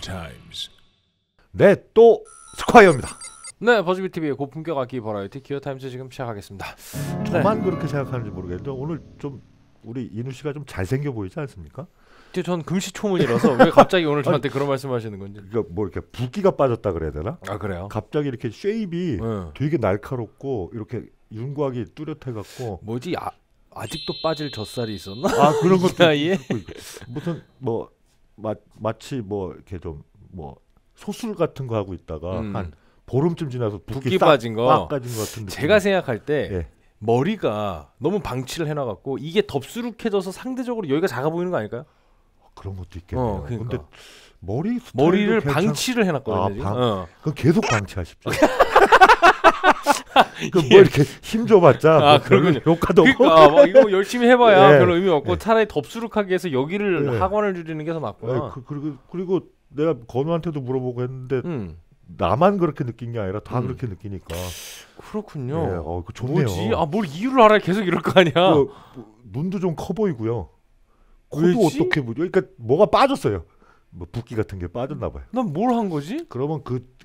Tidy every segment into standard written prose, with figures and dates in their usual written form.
Times. 네, 또 스콰이어입니다. 네, 버즈비TV의 고품격 악기 버라이티 기어타임즈 지금 시작하겠습니다. 저만 그렇게 생각하는지 모르겠는데 오늘 좀 우리 인우 씨가 좀 잘생겨 보이지 않습니까? 전 금시초문이라서 왜 갑자기 오늘 저한테 그런 말씀하시는 건지. 그러니까 뭐 이렇게 붓기가 빠졌다 그래야 되나? 아, 그래요? 갑자기 이렇게 쉐입이 되게 날카롭고 이렇게 윤곽이 뚜렷해갖고 뭐지? 아직도 빠질 젖살이 있었나? 아 그런 것도 나이에? 무슨 뭐 마치 뭐 이렇게 좀 뭐 소술 같은 거 하고 있다가 한 보름쯤 지나서 붓기 빠진 거. 빡 빠진 것 같은 느낌. 제가 생각할 때 예. 머리가 너무 방치를 해놔갖고 이게 덥수룩해져서 상대적으로 여기가 작아 보이는 거 아닐까요? 그런 것도 있겠네요. 그러니까. 근데 머리를 방치를 해놨거든요. 그럼 계속 방치하십시오. 그 뭐 이렇게 힘 줘봤자 그러군요. 효과도 없고. 그러니까 이거 열심히 해봐야 네. 별로 의미 없고 네. 차라리 덥수룩하게 해서 여기를 네. 하관을 줄이는 게 더 낫구나. 그리고 내가 건우한테도 물어보고 했는데 나만 그렇게 느낀 게 아니라 다 그렇게 느끼니까. 그렇군요. 그 좋네요. 뭐지? 뭘 이유를 알아야 계속 이럴 거 아니야. 눈도 좀 커 보이고요. 코도 왜지? 어떻게 보죠? 그러니까 뭐가 빠졌어요. 뭐 붓기 같은 게 빠졌나 봐요. 난 뭘 한 거지? 그러면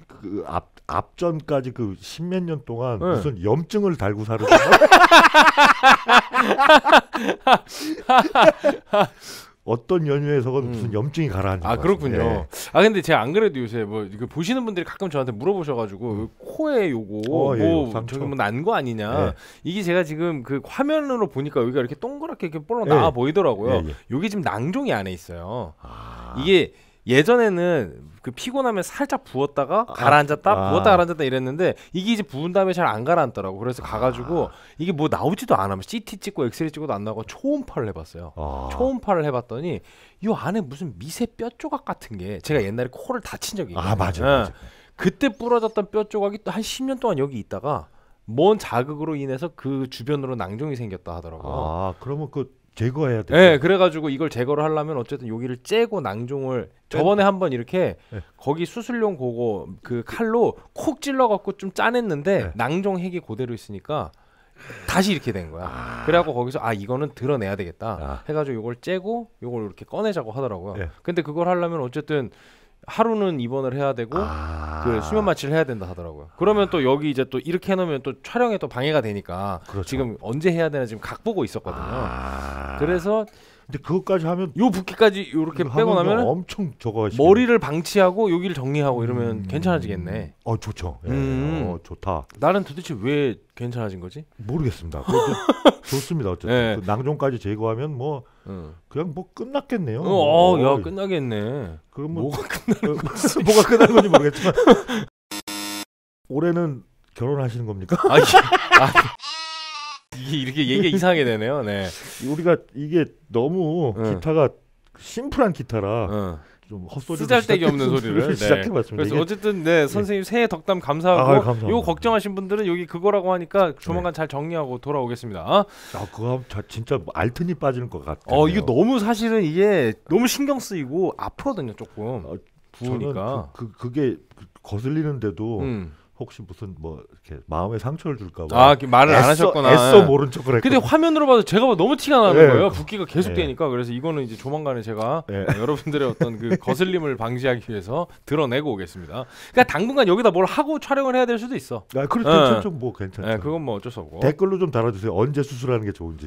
앞전까지 그 십몇 년 동안 네. 무슨 염증을 달고 살았나? 어떤 연유에서건 무슨 염증이 가라앉은 것 그렇군요. 같아요. 근데 제가 안 그래도 요새 뭐 이거 보시는 분들이 가끔 저한테 물어보셔가지고 코에 요거 저기 뭐 난 거 아니냐. 네. 이게 제가 지금 그 화면으로 보니까 여기가 이렇게 동그랗게 이렇게 볼록 나와 보이더라고요. 요게 지금 낭종이 안에 있어요. 이게 예전에는 그 피곤하면 살짝 부었다가 가라앉았다 부었다 가라앉았다 이랬는데 이게 이제 부은 다음에 잘 안 가라앉더라고. 그래서 가가지고 이게 뭐 나오지도 않아. CT 찍고 엑스레이 찍고도 안 나오고 초음파를 해봤어요. 초음파를 해봤더니 이 안에 무슨 미세 뼈 조각 같은 게 제가 옛날에 코를 다친 적이 있거든요. 맞아. 그때 부러졌던 뼈 조각이 또 한 10년 동안 여기 있다가 뭔 자극으로 인해서 그 주변으로 낭종이 생겼다 하더라고요. 그러면 제거해야 돼. 네, 그래가지고 이걸 제거를 하려면 어쨌든 여기를 째고 낭종을 저번에 한번 이렇게 거기 수술용 그거 그 칼로 콕 찔러갖고 좀 짜냈는데 낭종 핵이 그대로 있으니까 다시 이렇게 된 거야. 그래갖고 거기서 이거는 드러내야 되겠다 해가지고 이걸 째고 이걸 이렇게 꺼내자고 하더라고요. 근데 그걸 하려면 어쨌든 하루는 입원을 해야 되고 그 수면 마취를 해야 된다 하더라고요. 그러면 또 여기 이제 또 이렇게 해놓으면 또 촬영에 또 방해가 되니까 그렇죠. 지금 언제 해야 되나 지금 각 보고 있었거든요. 그래서 근데 그것까지 하면 요 붓기까지 이렇게 빼고 나면 엄청 저거 머리를 방치하고 여기를 정리하고 이러면 괜찮아지겠네. 좋죠. 좋다. 나는 도대체 왜 괜찮아진 거지? 모르겠습니다. 좋습니다. 어쨌든 그 낭종까지 제거하면 뭐 그냥 뭐 끝났겠네요. 야 끝나겠네. 그럼 뭐가 끝나는 거지? 뭐가 끝나는 건지 모르겠지만 올해는 결혼하시는 겁니까? 이렇게 얘기가 이상하게 되네요. 네. 우리가 이게 너무 기타가 심플한 기타라 좀 헛소리 쓰잘데기 없는 소리를 시작해봤습니다. 그래서 어쨌든 선생님 새해 덕담 감사하고 감사합니다. 요 걱정하신 분들은 여기 그거라고 하니까 조만간 잘 정리하고 돌아오겠습니다. 그거 진짜 알튼이 빠지는 것 같아요. 이거 너무 사실은 이게 너무 신경 쓰이고 아프거든요 조금 부으니까. 그게 거슬리는데도 혹시 무슨 뭐 이렇게 마음에 상처를 줄까봐 말을 안 하셨구나. 애써 모른 척을 했거든요. 근데 화면으로 봐도 제가 너무 티가 나는 거예요. 붓기가 계속 되니까. 그래서 이거는 이제 조만간에 제가 여러분들의 어떤 그 거슬림을 방지하기 위해서 드러내고 오겠습니다. 그러니까 당분간 여기다 뭘 하고 촬영을 해야 될 수도 있어. 그렇죠. 뭐 괜찮죠. 그건 뭐 어쩔 수 없고. 댓글로 좀 달아주세요. 언제 수술하는 게 좋은지.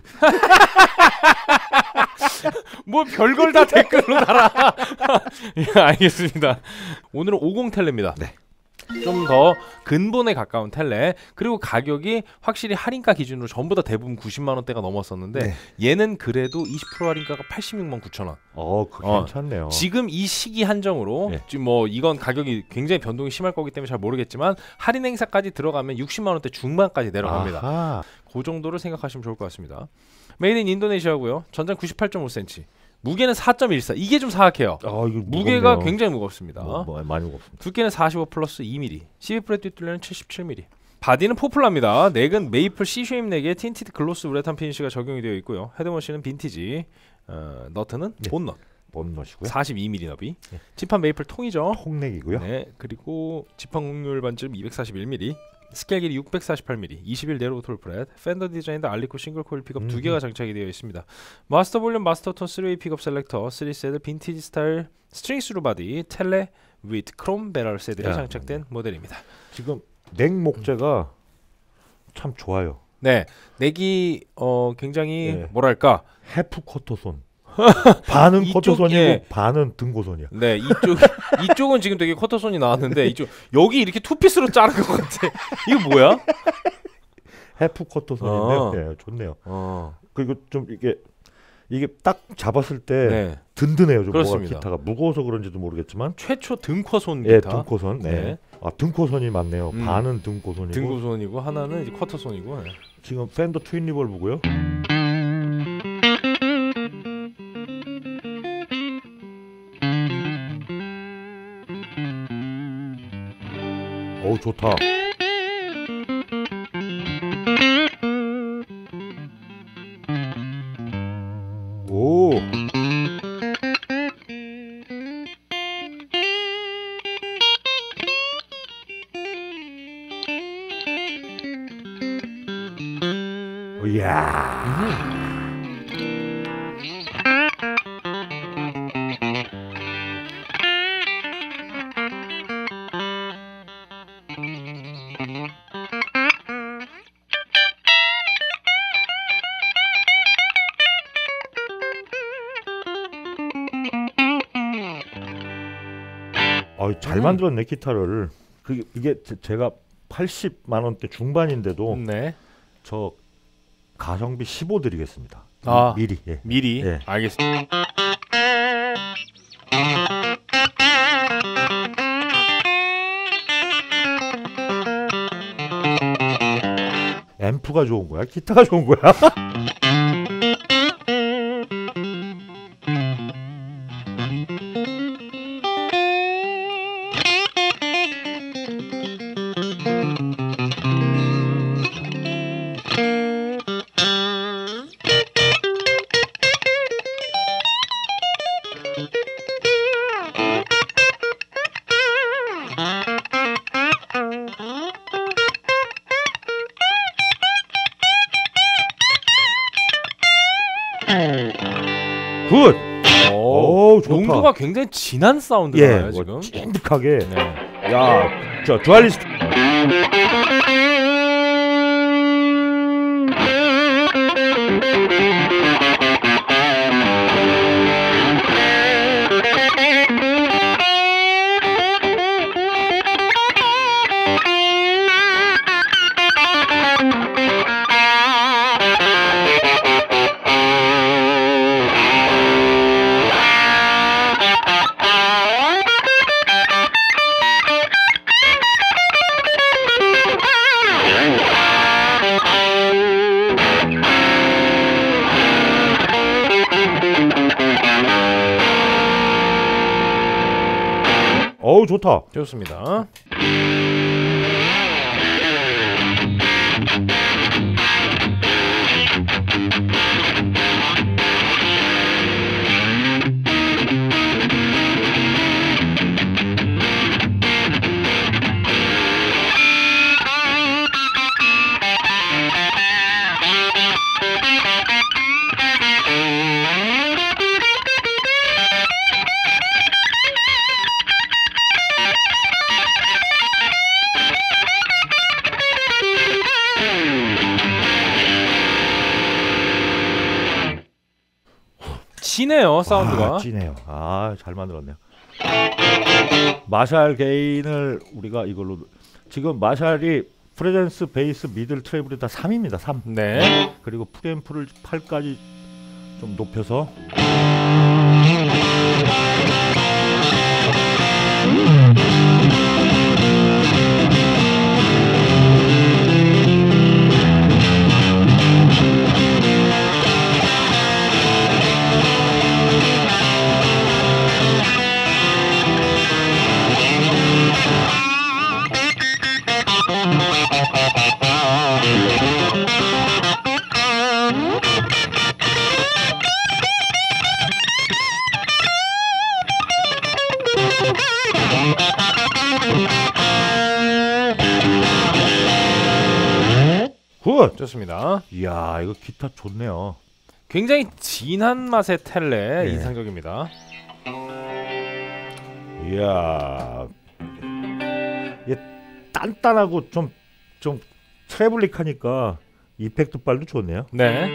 뭐 별걸 다 댓글로 달아. 알겠습니다. 오늘은 50 텔레입니다. 좀 더 근본에 가까운 텔레, 그리고 가격이 확실히 할인가 기준으로 전부 다 대부분 90만 원대가 넘었었는데 얘는 그래도 20% 할인가가 86만 9천 원. 괜찮네요. 지금 이 시기 한정으로 지금 뭐 이건 가격이 굉장히 변동이 심할 거기 때문에 잘 모르겠지만 할인 행사까지 들어가면 60만 원대 중반까지 내려갑니다. 그 정도를 생각하시면 좋을 것 같습니다. 메이드 인 인도네시아고요. 전장 98.5cm. 무게는 4.14. 이게 좀 사악해요. 무게가 굉장히 무겁습니다. 많이 무겁습니다. 두께는 45 플러스 2mm. 12프렛 뒷둘레는 77mm. 바디는 포플라입니다. 넥은 메이플 C쉐임 넥에 틴티드 글로스 우레탄 피니쉬가 적용이 되어 있고요. 헤드머신은 빈티지. 너트는 본넛. 본넛이고요. 42mm 너비. 지판 메이플 통이죠. 통넥이고요. 그리고 지판 곡률 반점 241mm. 스케일 길이 648mm, 21 네로우 톨 브렛, 팬더 디자인드 알리코 싱글 코일 픽업 2개가 장착이 되어 있습니다. 마스터 볼륨, 마스터 톤 3웨이 픽업 셀렉터, 3세드 빈티지 스타일 스트링 스루 바디, 텔레 위드 크롬 배럴 세들이 장착된 모델입니다. 지금 넥 목재가 참 좋아요. 네, 넥이 굉장히 뭐랄까 해프 쿼터손. 반은 쿼터손이고 예. 반은 등고손이야. 네, 이쪽은 지금 되게 쿼터손이 나왔는데 이쪽 여기 이렇게 투피스로 자른 것 같아. 이거 뭐야? 해프 쿼터손인데요. 네, 좋네요. 그리고 좀 이게 딱 잡았을 때 네. 든든해요. 좀 뭐가 그렇습니다. 기타가 무거워서 그런지도 모르겠지만 최초 등코손 예, 기타. 등코손. 네. 네. 아, 등코손이 맞네요. 반은 등코손이고 등코손이고 하나는 이제 쿼터손이고. 네. 지금 팬더 트윈 리볼브고요. 어우 좋다. 오. 이야. 잘 만들었네 기타를. 이게 제가 80만 원대 중반인데도 네. 저 가성비 15 드리겠습니다. 아, 미리. 예. 미리. 예. 알겠습니다. 앰프가 좋은 거야? 기타가 좋은 거야? 굿! 오, 좋다. 농도가 굉장히 진한 사운드가 예, 지금. 찐득하게. 네. 야, 저 듀얼리스트. 어우 좋다. 좋습니다. 진해요 사운드가. 진해요. 아, 잘 만들었네요. 마샬 게인을 우리가 이걸로 지금 마샬이 프레젠스, 베이스, 미들, 트래블이 다 3입니다. 3. 네. 그리고 프리앰프를 8까지 좀 높여서 굿. 좋습니다. 이야, 이거 기타 좋네요. 굉장히 진한 맛의 텔레 네. 인상적입니다. 이야, 이게 단단하고 좀 트래블릭하니까 이펙트 발도 좋네요. 네.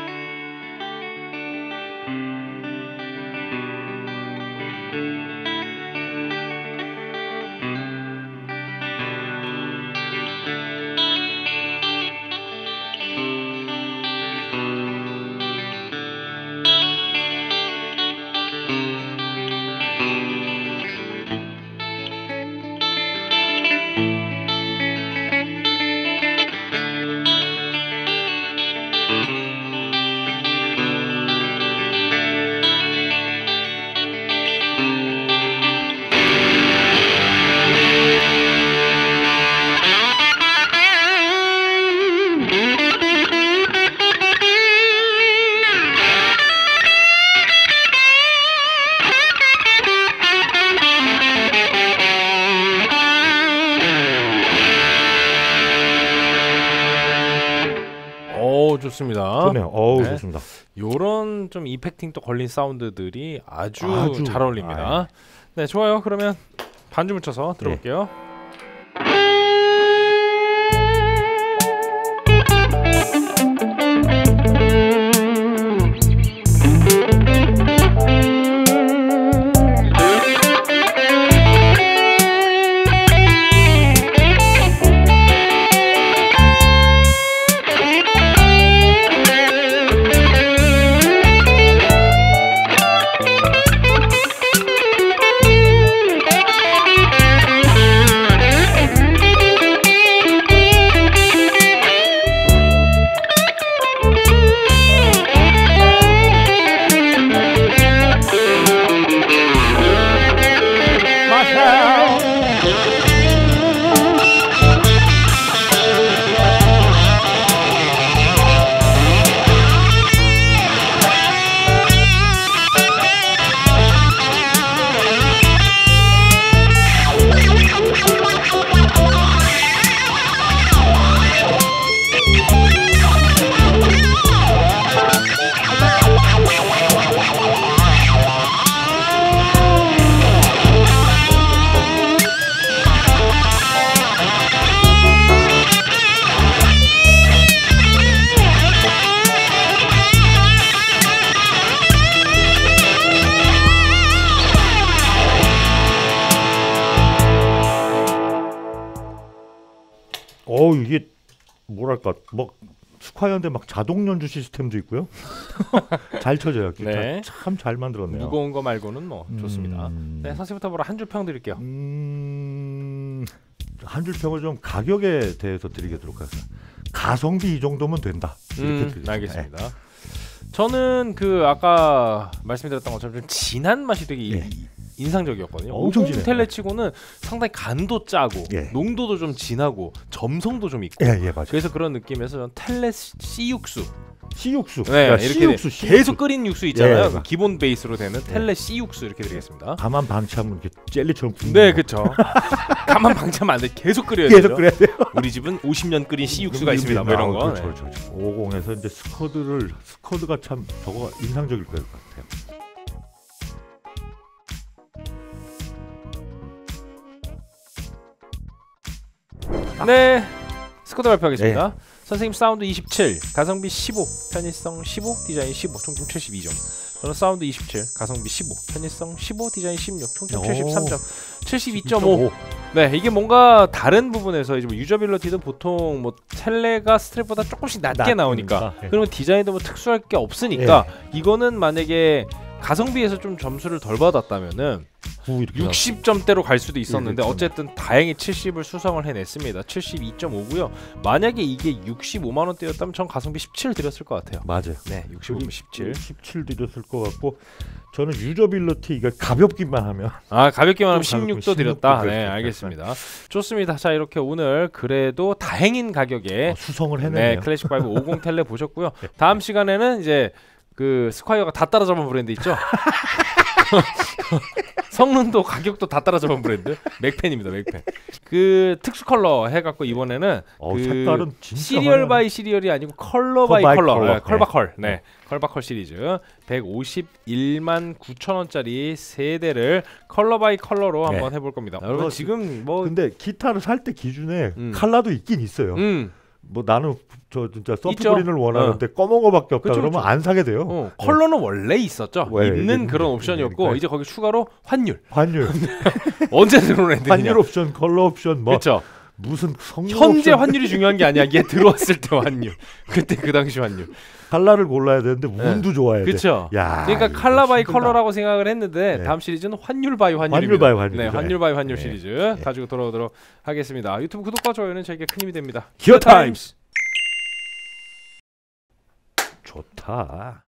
좋습니다. 좋네요. 어우, 네. 좋습니다. 요런 좀 이펙팅 또 걸린 사운드들이 아주 잘 어울립니다. 네, 좋아요. 그러면 반주 묻혀서 들어볼게요. 이게 뭐랄까 뭐 스콰이어인데 막 자동 연주 시스템도 있고요. 잘 쳐져요. 기타 네. 참 잘 만들었네요. 무거운 거 말고는 뭐 좋습니다. 네, 선생님부터 보러 한 줄 평 드릴게요. 한 줄 평을 좀 가격에 대해서 드리도록 하겠습니다. 가성비 이 정도면 된다. 이렇게 드리겠습니다. 알겠습니다. 저는 그 아까 말씀드렸던 것처럼 좀 진한 맛이 되게 예. 인상적이었거든요. 엄청 오공 진해요. 텔레치고는 상당히 간도 짜고 예. 농도도 좀 진하고 점성도 좀 있고 예, 맞아요. 그래서 그런 느낌에서 저는 텔레 씨육수 씨육수. 네, 그러니까 이렇게 씨육수. 계속 끓인 육수 있잖아요. 예, 그 기본 베이스로 되는 텔레 씨육수 이렇게 드리겠습니다. 가만 방치하면 이렇게 젤리처럼 붙는 네, 거. 그렇죠. 가만 방치하면 안 돼. 계속 끓여야 계속 되죠. 그래야 돼요. 우리 집은 50년 끓인 씨육수가 있습니다. 뭐 이런 거. 그렇죠, 그렇죠. 50에서 이제 스쿼드가 참 저거 인상적일 것 같아요. 네, 스쿼드 발표하겠습니다. 네. 선생님 사운드 27, 가성비 15, 편의성 15, 디자인 15, 총점 72점. 저는 사운드 27, 가성비 15, 편의성 15, 디자인 16, 총점 73점, 72.5. 네, 이게 뭔가 다른 부분에서 이제 뭐 유저빌리티도 보통 뭐 텔레가 스트랩보다 조금씩 낮게 나오니까 예. 그러면 디자인도 뭐 특수할 게 없으니까 이거는 만약에 가성비에서 좀 점수를 덜 받았다면은 60점대로 갈 수도 있었는데 어쨌든 다행히 70을 수성을 해냈습니다. 72.5고요. 만약에 이게 65만 원대였다면 전 가성비 17 드렸을 것 같아요. 맞아요. 네, 65면 17. 17 드렸을 것 같고 저는 유저빌리티 이거 가볍기만 하면 아, 가볍게만 하면 좀 16도 16도 드렸다. 네, 드렸다. 알겠습니다. 좋습니다. 자, 이렇게 오늘 그래도 다행인 가격에 수성을 네, 해내네요. 클래식 5 50 텔레 보셨고요. 다음 시간에는 이제 그 스콰이어가 다 따라잡은 브랜드 있죠? 성능도 가격도 다 따라잡은 브랜드 맥펜입니다. 맥펜. 그 특수 컬러 해갖고 이번에는 그 색깔은 진짜 시리얼 화려하네. 바이 시리얼이 아니고 컬러 바이 바이 컬러, 컬러. 네, 컬바컬. 네. 컬바컬 시리즈 151만 9천 원짜리 세 대를 컬러 바이 컬러로 네. 한번 해볼 겁니다. 여러분 지금 뭐 근데 기타를 살 때 기준에 컬러도 있긴 있어요. 뭐 나는 저 진짜 서프 있죠. 그린을 원하는데 검은 거밖에 없다 그쵸, 그러면 안 사게 돼요. 컬러는 원래 있었죠. 왜, 있는 그런 옵션이었고 그러니까. 이제 거기 추가로 환율. 환율, 언제 들어온 애들이냐. 환율 옵션, 컬러 옵션 뭐 그렇죠. 무슨 성능 현재 옵션. 환율이 중요한 게 아니야. 얘 들어왔을 때 환율. 그때 그 당시 환율. 컬러를 골라야 되는데 운도 좋아야 돼. 그렇죠. 야, 그러니까 이거 컬러 바이 힘들다. 컬러라고 생각을 했는데 네. 다음 시리즈는 환율 바이 환율입니다. 환율 바이 환율. 네, 환율 바이 환율 네. 시리즈 네. 가지고 돌아오도록 하겠습니다. 유튜브 구독과 좋아요는 저에게 큰 힘이 됩니다. 기어 타임스. 좋다.